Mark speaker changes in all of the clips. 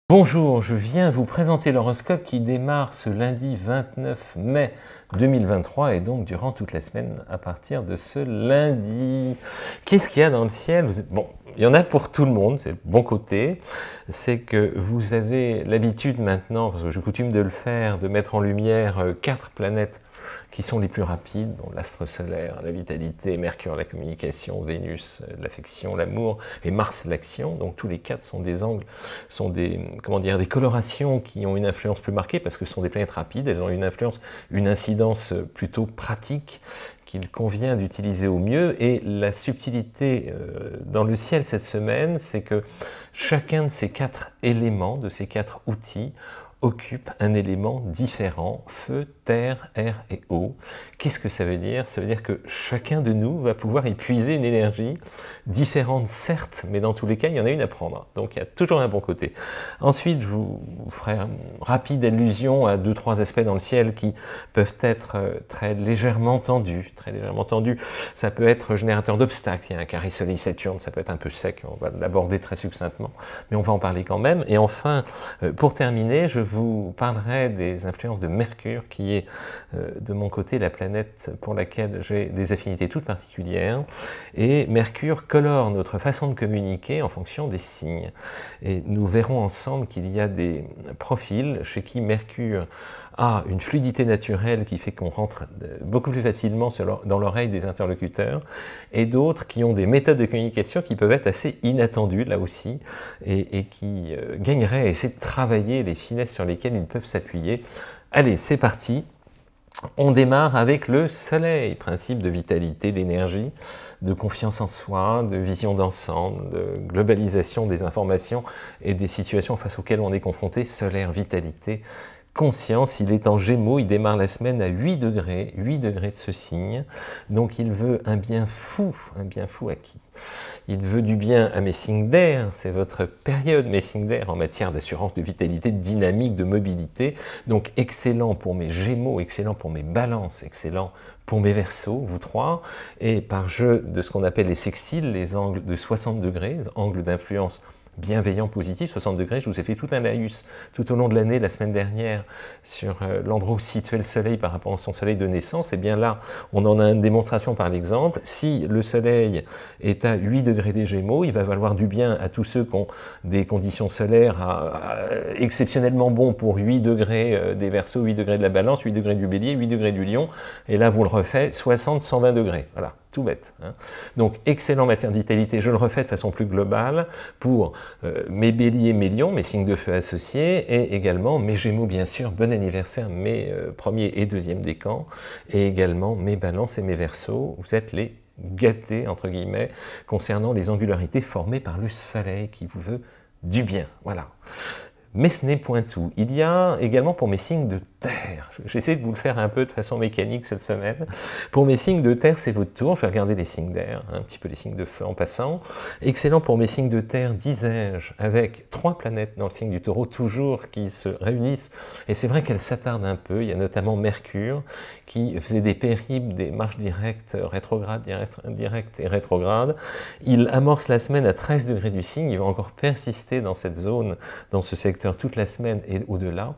Speaker 1: Bonjour, je viens vous présenter l'horoscope qui démarre ce lundi 29 mai 2023 et donc durant toute la semaine à partir de ce lundi. Qu'est-ce qu'il y a dans le ciel? Bon, il y en a pour tout le monde, c'est le bon côté. C'est que vous avez l'habitude maintenant, parce que j'ai coutume de le faire, de mettre en lumière 4 planètes qui sont les plus rapides, dont l'astre solaire, la vitalité, Mercure, la communication, Vénus, l'affection, l'amour, et Mars, l'action. Donc tous les 4 sont des angles, sont des, comment dire, des colorations qui ont une influence plus marquée, parce que ce sont des planètes rapides, elles ont une influence, une incidence plutôt pratique, qu'il convient d'utiliser au mieux. Et la subtilité dans le ciel cette semaine, c'est que chacun de ces 4 éléments, de ces 4 outils, occupe un élément différent, feu, terre, air et eau. Qu'est-ce que ça veut dire? Ça veut dire que chacun de nous va pouvoir y puiser une énergie différente, certes, mais dans tous les cas, il y en a une à prendre. Donc il y a toujours un bon côté. Ensuite, je vous ferai une rapide allusion à 2-3 aspects dans le ciel qui peuvent être très légèrement tendus. Très légèrement tendus. Ça peut être générateur d'obstacles. Il y a un carré Soleil-Saturne, ça peut être un peu sec, on va l'aborder très succinctement, mais on va en parler quand même. Et enfin, pour terminer, je vous parlerai des influences de Mercure, qui est de mon côté la planète pour laquelle j'ai des affinités toutes particulières. Et Mercure colore notre façon de communiquer en fonction des signes. Et nous verrons ensemble qu'il y a des profils chez qui Mercure a une fluidité naturelle qui fait qu'on rentre beaucoup plus facilement dans l'oreille des interlocuteurs, et d'autres qui ont des méthodes de communication qui peuvent être assez inattendues là aussi, et qui gagneraient à essayer de travailler les finesses sur lesquelles ils peuvent s'appuyer. Allez, c'est parti. On démarre avec le soleil, principe de vitalité, d'énergie, de confiance en soi, de vision d'ensemble, de globalisation des informations et des situations face auxquelles on est confronté. Solaire, vitalité, conscience. Il est en Gémeaux, il démarre la semaine à 8 degrés de ce signe, donc il veut un bien fou à qui? Il veut du bien à mes signes d'air, c'est votre période, mes signes d'air, en matière d'assurance, de vitalité, de dynamique, de mobilité, donc excellent pour mes Gémeaux, excellent pour mes Balances, excellent pour mes Verseaux, vous trois, et par jeu de ce qu'on appelle les sextiles, les angles de 60 degrés, angles d'influence bienveillant, positif, 60 degrés, je vous ai fait tout un laïus tout au long de l'année, la semaine dernière, sur l'endroit où se situait le soleil par rapport à son soleil de naissance. Et bien là, on en a une démonstration par l'exemple. Si le soleil est à 8 degrés des Gémeaux, il va valoir du bien à tous ceux qui ont des conditions solaires exceptionnellement bons pour 8 degrés des Verseaux, 8 degrés de la Balance, 8 degrés du Bélier, 8 degrés du Lion. Et là, vous le refaites, 60, 120 degrés. Voilà. Tout bête. Hein. Donc, excellent matière de vitalité. Je le refais de façon plus globale pour mes béliers, mes lions, mes signes de feu associés, et également mes gémeaux, bien sûr. Bon anniversaire, mes premiers et deuxièmes décans, et également mes balances et mes verseaux. Vous êtes les gâtés, entre guillemets, concernant les angularités formées par le soleil qui vous veut du bien. Voilà. Mais ce n'est point tout. Il y a également pour mes signes de terre, j'essaie de vous le faire un peu de façon mécanique cette semaine. Pour mes signes de terre, c'est votre tour. Je vais regarder les signes d'air, un petit peu les signes de feu en passant. Excellent pour mes signes de terre, disais-je, avec 3 planètes dans le signe du Taureau, toujours qui se réunissent. Et c'est vrai qu'elles s'attardent un peu. Il y a notamment Mercure, qui faisait des périples, des marches directes, rétrogrades, directes et rétrogrades. Il amorce la semaine à 13 degrés du signe. Il va encore persister dans cette zone, dans ce secteur, toute la semaine et au-delà.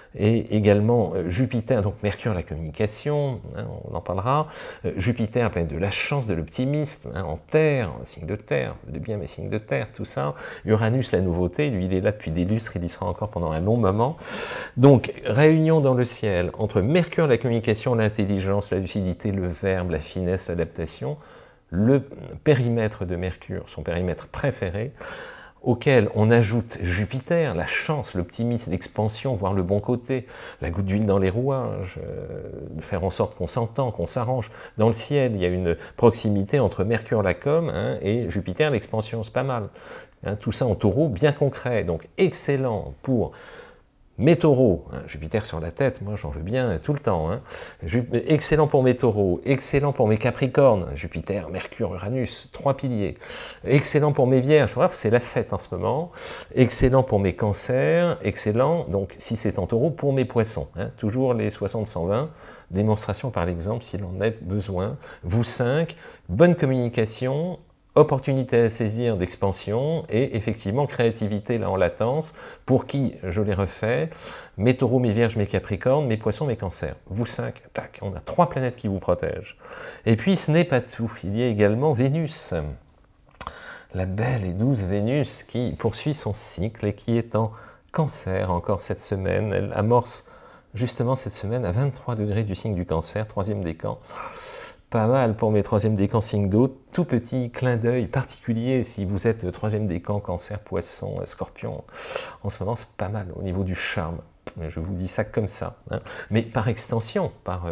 Speaker 1: Et également Jupiter, donc Mercure, la communication, hein, on en parlera. Jupiter, planète de la chance, de l'optimisme, hein, en terre, signe de terre, de bien, mais signe de terre, tout ça. Uranus, la nouveauté, lui il est là depuis des lustres, il y sera encore pendant un long moment. Donc, réunion dans le ciel entre Mercure, la communication, l'intelligence, la lucidité, le verbe, la finesse, l'adaptation, le périmètre de Mercure, son périmètre préféré, auquel on ajoute Jupiter, la chance, l'optimisme, l'expansion, voir le bon côté, la goutte d'huile dans les rouages, faire en sorte qu'on s'entend, qu'on s'arrange. Dans le ciel, il y a une proximité entre Mercure, la com, hein, et Jupiter, l'expansion, c'est pas mal. Hein, tout ça en taureau, bien concret, donc excellent pour mes taureaux, hein, Jupiter sur la tête, moi j'en veux bien tout le temps. Hein. Excellent pour mes taureaux, excellent pour mes capricornes, Jupiter, Mercure, Uranus, 3 piliers. Excellent pour mes vierges, c'est la fête en ce moment. Excellent pour mes cancers, excellent, donc si c'est en taureau, pour mes poissons. Hein, toujours les 60-120, démonstration par l'exemple s'il en a besoin. Vous 5, bonne communication, opportunité à saisir d'expansion et effectivement créativité là en latence pour qui, je l'ai refait, mes taureaux, mes vierges, mes capricornes, mes poissons, mes cancers. Vous 5, tac, on a 3 planètes qui vous protègent. Et puis ce n'est pas tout, il y a également Vénus. La belle et douce Vénus qui poursuit son cycle et qui est en Cancer encore cette semaine. Elle amorce justement cette semaine à 23 degrés du signe du Cancer, 3e décan. Pas mal pour mes 3e décan signe d'eau. Tout petit clin d'œil particulier si vous êtes 3e décan, Cancer, Poisson, Scorpion. En ce moment, c'est pas mal au niveau du charme. Je vous dis ça comme ça, hein. Mais par extension,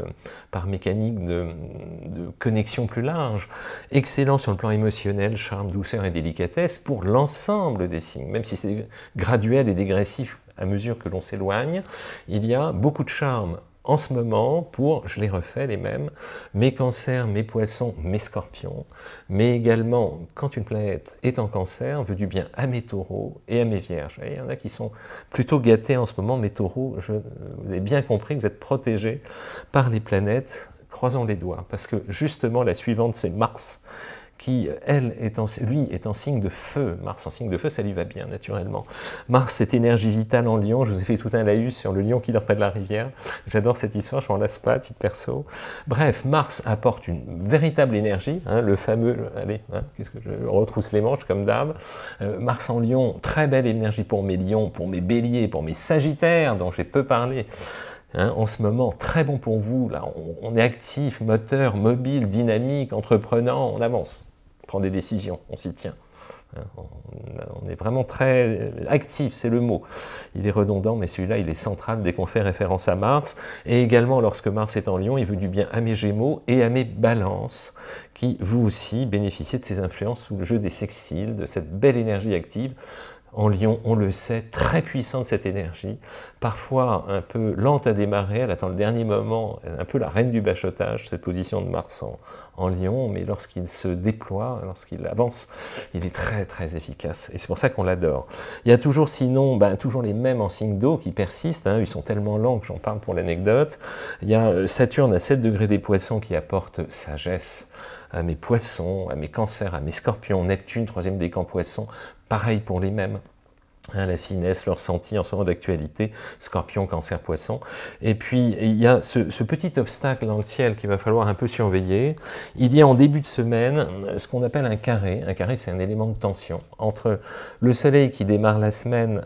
Speaker 1: par mécanique de connexion plus large, excellent sur le plan émotionnel, charme, douceur et délicatesse pour l'ensemble des signes, même si c'est graduel et dégressif à mesure que l'on s'éloigne, il y a beaucoup de charme en ce moment pour, je les refais les mêmes, mes cancers, mes poissons, mes scorpions, mais également, quand une planète est en cancer, veut du bien à mes taureaux et à mes vierges. Et il y en a qui sont plutôt gâtés en ce moment, mes taureaux, vous avez bien compris que vous êtes protégés par les planètes, croisons les doigts, parce que justement la suivante c'est Mars, qui, lui, est en signe de feu. Mars en signe de feu, ça lui va bien, naturellement. Mars, cette énergie vitale en lion, je vous ai fait tout un laïus sur le lion qui dort près de la rivière. J'adore cette histoire, je m'en lasse pas, titre perso. Bref, Mars apporte une véritable énergie, hein, le fameux, allez, hein, qu'est-ce que je retrousse les manches comme d'hab. Mars en lion, très belle énergie pour mes lions, pour mes béliers, pour mes sagittaires, dont j'ai peu parlé. Hein, en ce moment, très bon pour vous, là, on est actif, moteur, mobile, dynamique, entreprenant, on avance, on prend des décisions, on s'y tient. Hein, on est vraiment très actif, c'est le mot. Il est redondant, mais celui-là, il est central dès qu'on fait référence à Mars. Et également, lorsque Mars est en Lion, il veut du bien à mes Gémeaux et à mes Balances, qui, vous aussi, bénéficiez de ces influences sous le jeu des sextiles, de cette belle énergie active. En Lion, on le sait, très puissante cette énergie, parfois un peu lente à démarrer, elle attend le dernier moment, un peu la reine du bachotage, cette position de Mars en Lion, mais lorsqu'il se déploie, lorsqu'il avance, il est très très efficace, et c'est pour ça qu'on l'adore. Il y a toujours sinon, toujours les mêmes en signe d'eau qui persistent, hein, ils sont tellement lents que j'en parle pour l'anecdote. Il y a Saturne à 7 degrés des poissons qui apporte sagesse à mes poissons, à mes cancers, à mes scorpions, Neptune, 3e décan poissons, pareil pour les mêmes. Hein, la finesse, le ressenti en ce moment d'actualité, Scorpion, Cancer, Poisson. Et puis, il y a ce petit obstacle dans le ciel qu'il va falloir un peu surveiller. Il y a en début de semaine ce qu'on appelle un carré. Un carré, c'est un élément de tension entre le Soleil qui démarre la semaine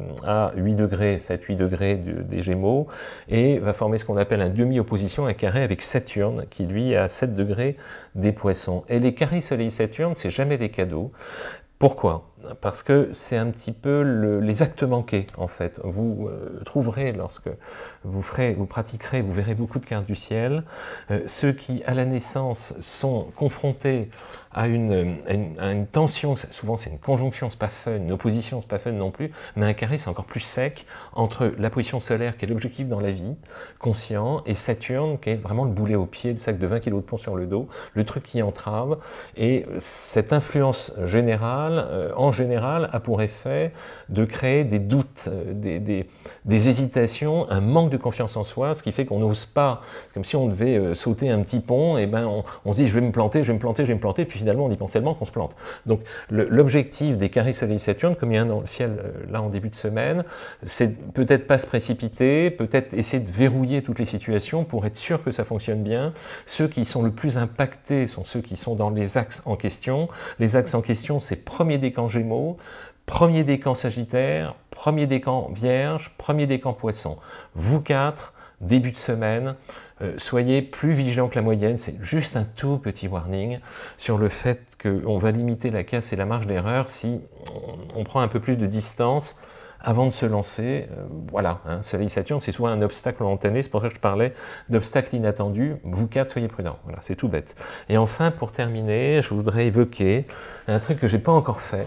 Speaker 1: à 8 degrés, 7-8 degrés des Gémeaux, et va former ce qu'on appelle un demi-opposition, un carré avec Saturne, qui lui est à 7 degrés des Poissons. Et les carrés Soleil-Saturne, c'est jamais des cadeaux. Pourquoi? Parce que c'est un petit peu les actes manqués, en fait. Vous trouverez, lorsque vous pratiquerez, vous verrez beaucoup de cartes du ciel. Ceux qui, à la naissance, sont confrontés à une tension, souvent c'est une conjonction, c'est pas fun, une opposition, c'est pas fun non plus, mais un carré, c'est encore plus sec entre la position solaire, qui est l'objectif dans la vie, conscient, et Saturne, qui est vraiment le boulet au pied, le sac de 20 kg de plomb sur le dos, le truc qui entrave, et cette influence générale, en général, a pour effet de créer des doutes, des hésitations, un manque de confiance en soi, ce qui fait qu'on n'ose pas, comme si on devait sauter un petit pont, et on se dit je vais me planter, je vais me planter, je vais me planter, puis finalement on y pense tellement qu'on se plante. Donc l'objectif des carrés Soleil-Saturne, comme il y a un dans le ciel là en début de semaine, c'est peut-être pas se précipiter, peut-être essayer de verrouiller toutes les situations pour être sûr que ça fonctionne bien. Ceux qui sont le plus impactés sont ceux qui sont dans les axes en question. Les axes en question, c'est premier décan Gémeaux, premier décan Sagittaire, premier décan Vierge, premier décan Poisson. Vous quatre, début de semaine, soyez plus vigilants que la moyenne, c'est juste un tout petit warning sur le fait qu'on va limiter la casse et la marge d'erreur si on prend un peu plus de distance avant de se lancer. Voilà, hein, Soleil-Saturne, c'est souvent un obstacle momentané, c'est pour ça que je parlais d'obstacles inattendus. Vous quatre, soyez prudents, voilà, c'est tout bête. Et enfin, pour terminer, je voudrais évoquer un truc que je n'ai pas encore fait,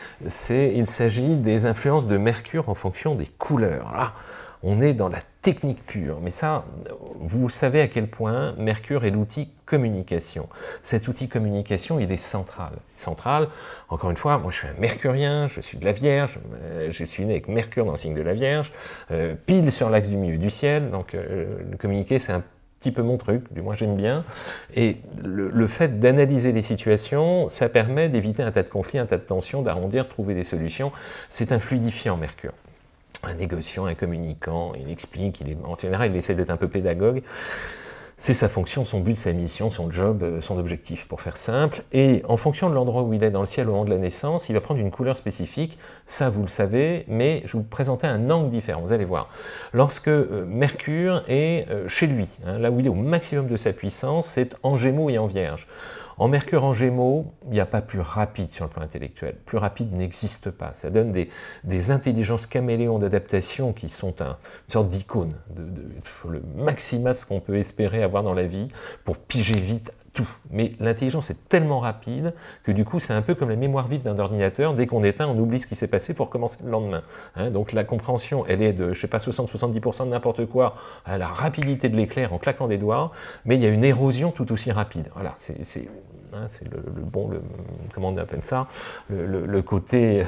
Speaker 1: il s'agit des influences de Mercure en fonction des couleurs. Là, on est dans la technique pure, mais ça, vous savez à quel point Mercure est l'outil communication. Cet outil communication, il est central. Central, encore une fois, moi je suis un mercurien, je suis de la Vierge, je suis né avec Mercure dans le signe de la Vierge, pile sur l'axe du milieu du ciel, donc le communiquer c'est petit peu mon truc, du moins j'aime bien. Et le fait d'analyser les situations, ça permet d'éviter un tas de conflits, un tas de tensions, d'arrondir, de trouver des solutions. C'est un fluidifiant, Mercure. Un négociant, un communicant, il explique, en général il essaie d'être un peu pédagogue. C'est sa fonction, son but, sa mission, son job, son objectif, pour faire simple. Et en fonction de l'endroit où il est dans le ciel au moment de la naissance, il va prendre une couleur spécifique. Ça, vous le savez, mais je vais vous présenter un angle différent. Vous allez voir. Lorsque Mercure est chez lui, hein, là où il est au maximum de sa puissance, c'est en Gémeaux et en Vierge. En Mercure en Gémeaux, il n'y a pas plus rapide sur le plan intellectuel. Plus rapide n'existe pas. Ça donne des intelligences caméléons d'adaptation qui sont une sorte d'icône, le maximum ce qu'on peut espérer avoir dans la vie pour piger vite tout. Mais l'intelligence est tellement rapide que du coup, c'est un peu comme la mémoire vive d'un ordinateur. Dès qu'on éteint, on oublie ce qui s'est passé pour recommencer le lendemain. Hein, donc la compréhension, elle est de, je ne sais pas, 60-70% de n'importe quoi, à la rapidité de l'éclair en claquant des doigts, mais il y a une érosion tout aussi rapide. Voilà, c'est comment on appelle ça, le côté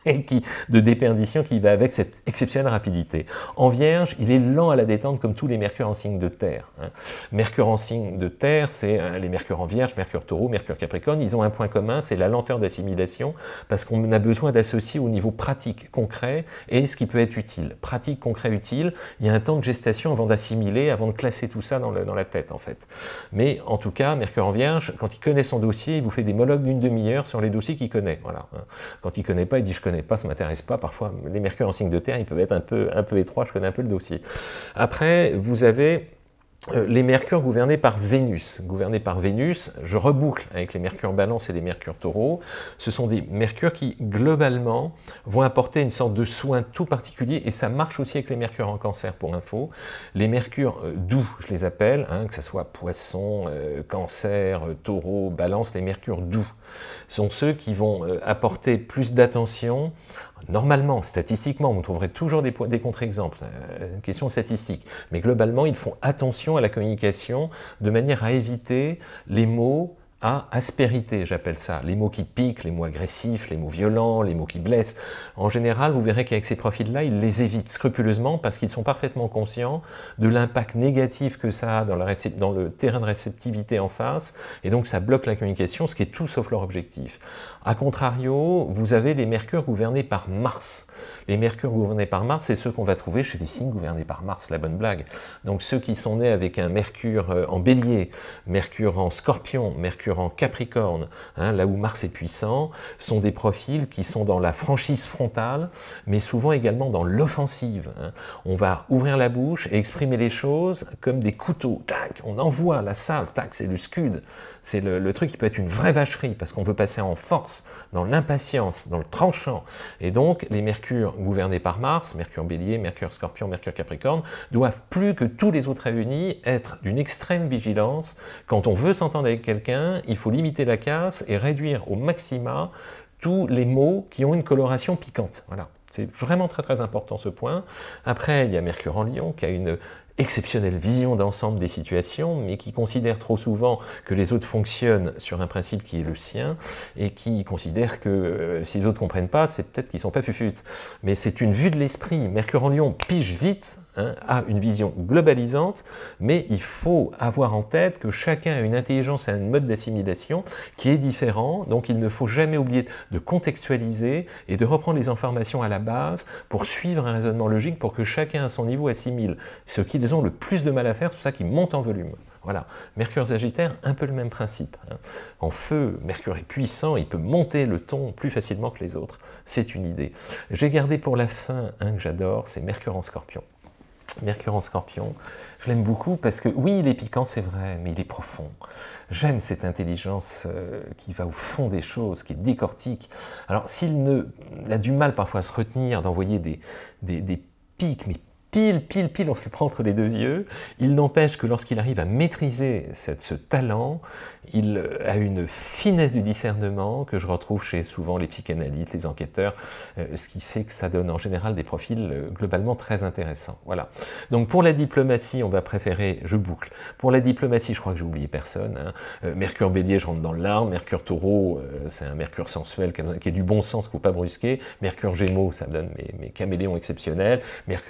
Speaker 1: de déperdition qui va avec cette exceptionnelle rapidité. En Vierge, il est lent à la détente comme tous les Mercure en signe de terre. Hein. Mercure en signe de terre, c'est les Mercure en Vierge, Mercure Taureau, Mercure Capricorne, ils ont un point commun, c'est la lenteur d'assimilation, parce qu'on a besoin d'associer au niveau pratique, concret, et ce qui peut être utile. Pratique, concret, utile, il y a un temps de gestation avant d'assimiler, avant de classer tout ça dans la tête, en fait. Mais en tout cas, Mercure en Vierge, quand il connaît son dossier, il vous fait des monologues d'une demi-heure sur les dossiers qu'il connaît. Voilà. Quand il ne connaît pas, il dit « je connais pas, ça ne m'intéresse pas ». Parfois, les Mercure en signe de terre, ils peuvent être un peu étroits, je connais un peu le dossier. Après, vous avez les Mercures gouvernés par Vénus. Gouvernés par Vénus, je reboucle avec les Mercure Balance et les Mercure Taureau. Ce sont des Mercures qui, globalement, vont apporter une sorte de soin tout particulier, et ça marche aussi avec les Mercure en Cancer, pour info. Les Mercures doux, je les appelle, hein, que ce soit Poisson, Cancer, Taureau, Balance, les Mercures doux sont ceux qui vont apporter plus d'attention. Normalement, statistiquement, vous trouverez toujours des contre-exemples, question statistique, mais globalement, ils font attention à la communication de manière à éviter les mots à aspérité, j'appelle ça. Les mots qui piquent, les mots agressifs, les mots violents, les mots qui blessent. En général, vous verrez qu'avec ces profils-là, ils les évitent scrupuleusement parce qu'ils sont parfaitement conscients de l'impact négatif que ça a dans le terrain de réceptivité en face, et donc ça bloque la communication, ce qui est tout sauf leur objectif. A contrario, vous avez les Mercures gouvernés par Mars. Les Mercures gouvernés par Mars, c'est ceux qu'on va trouver chez les signes gouvernés par Mars, la bonne blague. Donc ceux qui sont nés avec un Mercure en Bélier, Mercure en Scorpion, Mercure en Capricorne, hein, là où Mars est puissant, sont des profils qui sont dans la franchise frontale, mais souvent également dans l'offensive. Hein. On va ouvrir la bouche et exprimer les choses comme des couteaux. Tac, on envoie la salve, tac, c'est le scud. C'est le truc qui peut être une vraie vacherie, parce qu'on veut passer en force, dans l'impatience, dans le tranchant. Et donc, les Mercures gouvernés par Mars, Mercure Bélier, Mercure Scorpion, Mercure Capricorne, doivent plus que tous les autres réunis être d'une extrême vigilance. Quand on veut s'entendre avec quelqu'un, il faut limiter la casse et réduire au maxima tous les mots qui ont une coloration piquante. Voilà. C'est vraiment très très important ce point. Après, il y a Mercure en Lion qui a une exceptionnelle vision d'ensemble des situations, mais qui considère trop souvent que les autres fonctionnent sur un principe qui est le sien, et qui considère que si les autres ne comprennent pas, c'est peut-être qu'ils ne sont pas fufutes. Mais c'est une vue de l'esprit. Mercure en Lion pige vite, hein, a une vision globalisante, mais il faut avoir en tête que chacun a une intelligence et un mode d'assimilation qui est différent, donc il ne faut jamais oublier de contextualiser et de reprendre les informations à la base pour suivre un raisonnement logique pour que chacun à son niveau assimile ce qu'ils ont le plus de mal à faire, c'est pour ça qu'ils montent en volume. Voilà. Mercure Sagittaire, un peu le même principe. Hein. En feu, Mercure est puissant, il peut monter le ton plus facilement que les autres. C'est une idée. J'ai gardé pour la fin un que j'adore, c'est Mercure en Scorpion. Mercure en Scorpion, je l'aime beaucoup parce que, oui, il est piquant, c'est vrai, mais il est profond. J'aime cette intelligence qui va au fond des choses, qui décortique. Alors, s'il a du mal parfois à se retenir d'envoyer des pics, mais pile, on se le prend entre les deux yeux, il n'empêche que lorsqu'il arrive à maîtriser ce talent, il a une finesse du discernement que je retrouve chez souvent les psychanalystes, les enquêteurs, ce qui fait que ça donne en général des profils globalement très intéressants. Voilà. Donc pour la diplomatie, on va préférer, je boucle, pour la diplomatie, je crois que j'ai oublié personne, hein. Mercure Bélier, je rentre dans l'arme, Mercure Taureau, c'est un Mercure sensuel qui est du bon sens, qu'il ne faut pas brusquer, Mercure Gémeaux, ça donne mes caméléons exceptionnels, Mercure Cancer,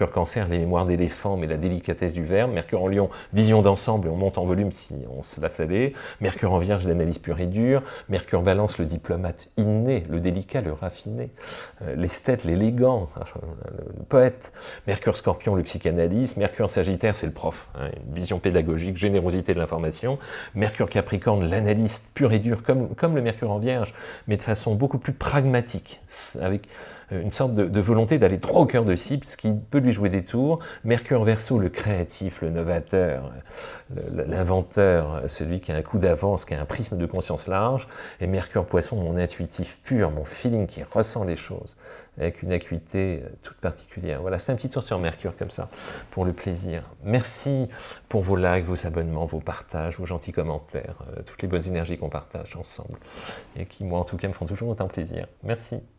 Speaker 1: les mémoires d'éléphant, mais la délicatesse du verbe. Mercure en Lion, vision d'ensemble, et on monte en volume si on se laisse aller. Mercure en Vierge, l'analyse pure et dure. Mercure Balance, le diplomate inné, le délicat, le raffiné. L'esthète, l'élégant, le poète. Mercure Scorpion, le psychanalyste. Mercure Sagittaire, c'est le prof, hein, une vision pédagogique, générosité de l'information. Mercure Capricorne, l'analyste pur et dur, comme le Mercure en Vierge, mais de façon beaucoup plus pragmatique, avec une sorte de volonté d'aller droit au cœur de cible, ce qui peut lui jouer des tours. Mercure Verseau, le créatif, le novateur, l'inventeur, celui qui a un coup d'avance, qui a un prisme de conscience large. Et Mercure Poisson, mon intuitif pur, mon feeling qui ressent les choses, avec une acuité toute particulière. Voilà, c'est un petit tour sur Mercure comme ça, pour le plaisir. Merci pour vos likes, vos abonnements, vos partages, vos gentils commentaires, toutes les bonnes énergies qu'on partage ensemble, et qui, moi en tout cas, me font toujours autant plaisir. Merci.